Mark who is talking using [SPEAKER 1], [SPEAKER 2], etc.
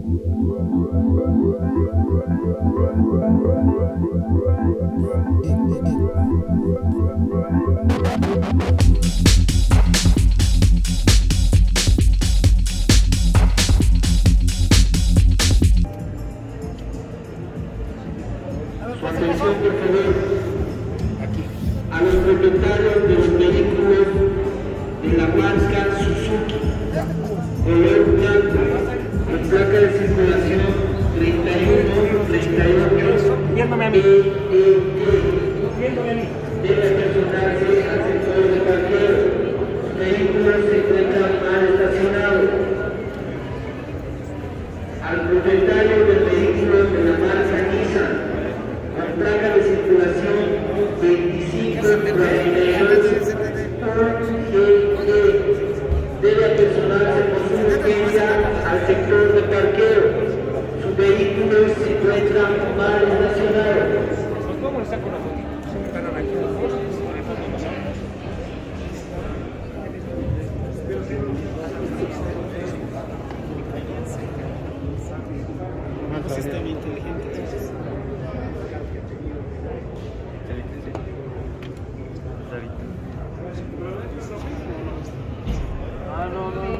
[SPEAKER 1] Su atención, por favor, a los propietarios de los vehículos de la marca Suzuki, color blanco, con placa de circulación 3138 debe personarse al sector de parqueo. Los vehículos se encuentran mal estacionados. Al propietario del vehículo de la marca Nissan, con placa de circulación 2542 debe apersonarse con su urgencia al sector de parqueo. Sus vehículos se encuentran mal estacionados.
[SPEAKER 2] Un sistema inteligente.
[SPEAKER 3] No.